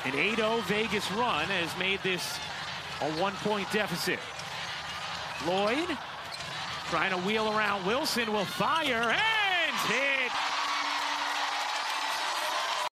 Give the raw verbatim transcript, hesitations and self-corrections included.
An eight oh Vegas run has made this a one-point deficit. Loyd trying to wheel around. Wilson will fire and hit.